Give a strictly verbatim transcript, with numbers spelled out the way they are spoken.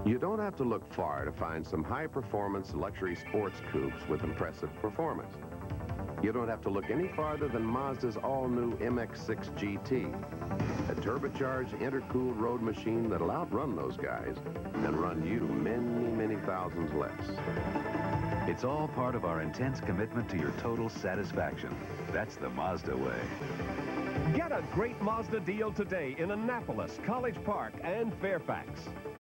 You don't have to look far to find some high-performance luxury sports coupes with impressive performance. You don't have to look any farther than Mazda's all-new M X six G T, a turbocharged, intercooled road machine that'll outrun those guys and run you many, many thousands less. It's all part of our intense commitment to your total satisfaction. That's the Mazda way. Get a great Mazda deal today in Annapolis, College Park, and Fairfax.